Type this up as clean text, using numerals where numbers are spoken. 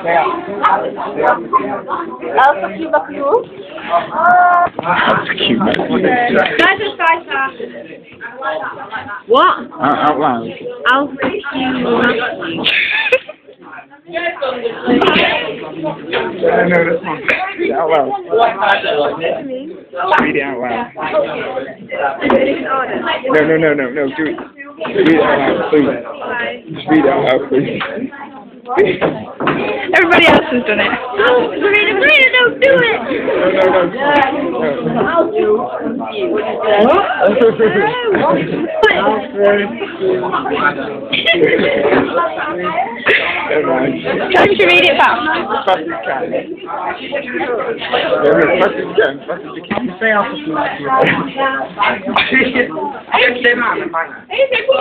Elsa Cuba Cruz. That's cute. Guys, it's Skysa. What? Out loud. Alpha Cuba. No, that's not. Read it out loud. Read it out loud. No. Do it. Read it out loud, please. Just read it out loud, please. Everybody else has done it. Marina, don't do it! Try to read it back. Fast as you can. Fast as you can. Fast as you can. Say off the